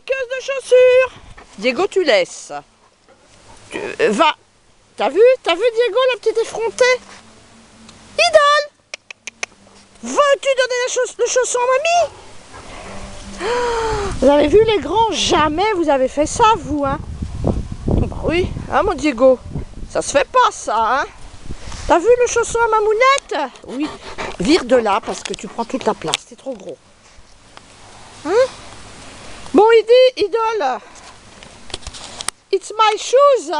piqueuse de chaussures. Diego, tu laisses. Va. T'as vu Diego, la petite effrontée? Idole, veux-tu donner le chausson à mamie? Vous avez vu les grands? Jamais vous avez fait ça, vous, hein? Bah oui, hein, mon Diego? Ça se fait pas, ça, hein? T'as vu le chausson à mamounette? Oui. Vire de là, parce que tu prends toute la place. C'est trop gros. Hein? Bon, il dit, idole. It's my shoes.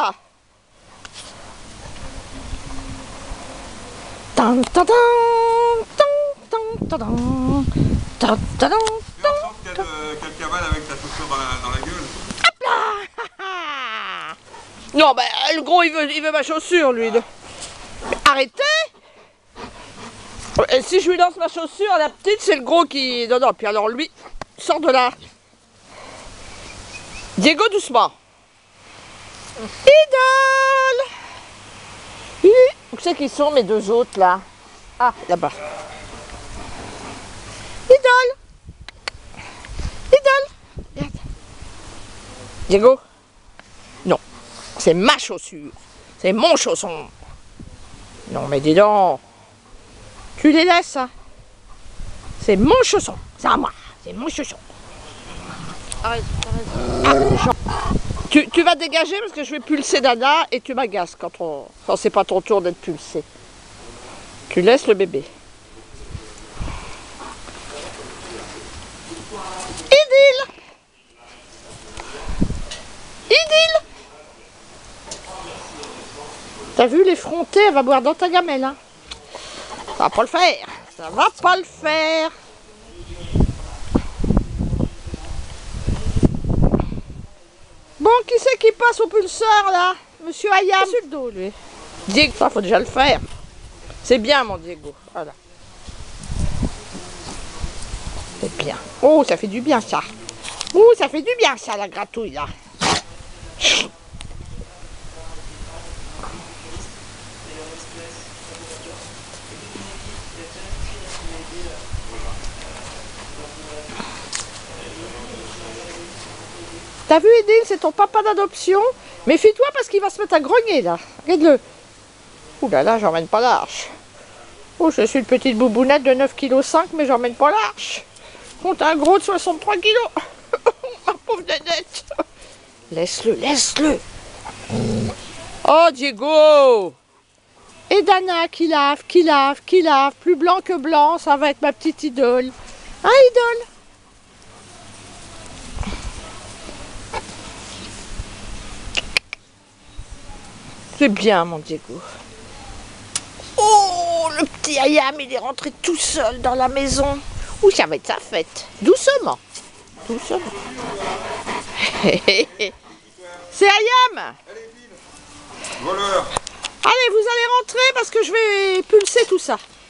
Tan, tan, tan, tan, tan, tan, tan, tan, tan. Qu'elle cavale avec ta chaussure dans la gueule. Hop là. Non, ben le gros, il veut ma chaussure, lui. Mais arrêtez. Et si je lui lance ma chaussure, la petite, c'est le gros qui... Non, non, puis alors lui, sors de là. Diego, doucement. Idole. Où c'est qu'ils sont, mes deux autres, là? Ah, là-bas. Idole. Idole. Regarde. Diego. Non. C'est ma chaussure. C'est mon chausson. Non, mais dis donc. Tu les laisses, hein? C'est mon chausson. C'est à moi. C'est mon chausson. Arrête, arrête. Ah, tu vas dégager parce que je vais pulser Dada et tu m'agaces quand c'est pas ton tour d'être pulsé. Tu laisses le bébé. Idile. Idile. T'as vu l'effronter? Elle va boire dans ta gamelle, hein? Ça va pas le faire. Ça va pas le faire. Bon, qui c'est qui passe au pulseur, là? Monsieur Ayam. Sur le dos, lui. Diego, ça, faut déjà le faire. C'est bien, mon Diego. Voilà. C'est bien. Oh, ça fait du bien, ça. Oh, ça fait du bien, ça, la gratouille, là. T'as vu, Edine, c'est ton papa d'adoption. Méfie-toi parce qu'il va se mettre à grogner, là. Regarde-le. Ouh là là, j'emmène pas l'arche. Oh, je suis une petite boubounette de 9,5 kg, mais j'emmène pas l'arche. Compte un gros de 63 kg. Ma pauvre nénette. Laisse-le, laisse-le. Oh, Diego. Et Dana qui lave, qui lave, qui lave. Plus blanc que blanc, ça va être ma petite idole. Hein, idole? C'est bien, mon Diego. Oh, le petit Ayam, il est rentré tout seul dans la maison. Ouh, ça va être sa fête. Doucement. Doucement. C'est Ayam. Voleur. Allez, vous allez rentrer parce que je vais pulser tout ça.